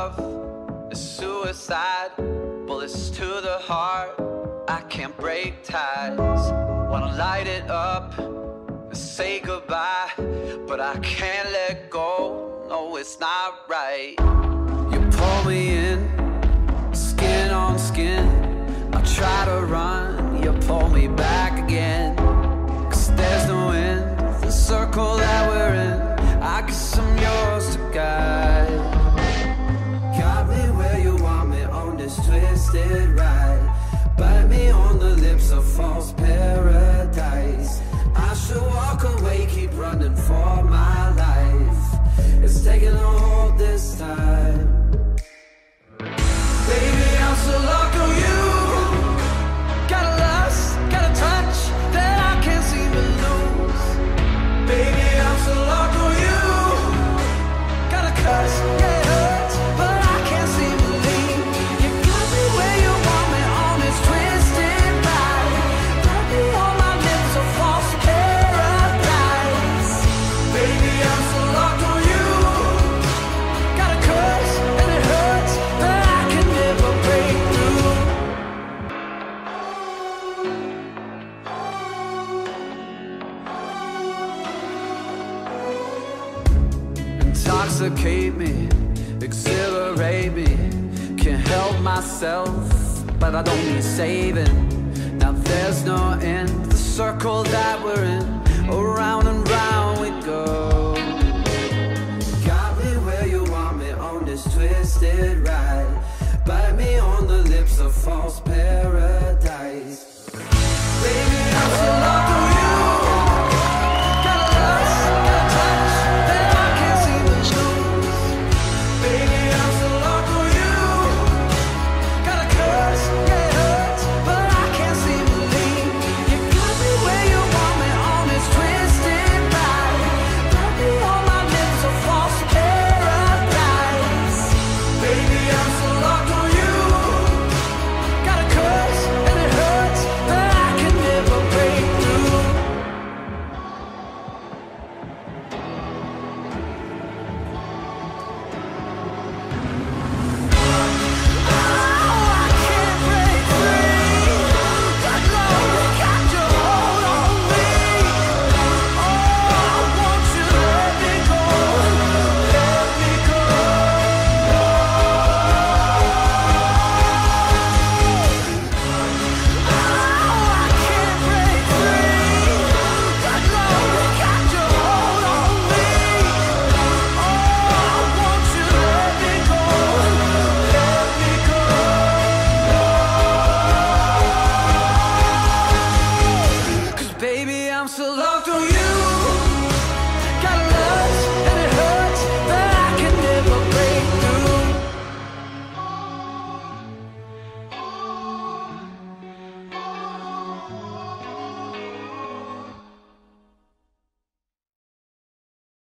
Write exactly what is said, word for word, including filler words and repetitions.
love is suicide. Bullets to the heart, I can't break ties. Wanna light it up and say goodbye, but I can't let go, no it's not right. You pull me in, skin on skin. I try to run, you pull me back again. Cause there's no end, the circle that we're in, I guess I'm yours to guide. Got me where you want me on this twisted ride. Bite me on the lips of false paradise. I should walk away, keep running for my life. It's taking a hold this time. Baby, I'm so locked on you. Got a lust, got a touch that I can't seem to lose. Baby, I'm so locked on you. Got a curse, yeah it hurts, but I can't seem to leave. You got me where you want me on this twisted ride. Got me on my lips of false paradise. Baby, I'm so locked on you. Got a curse and it hurts, but I can never break through. Intoxicate me, exhilarate me. Can't help myself, but I don't need saving. Now there's no end, the circle that we're in, around and round we go. Got me where you want me on this twisted ride. Bite me on the lips of false paradise.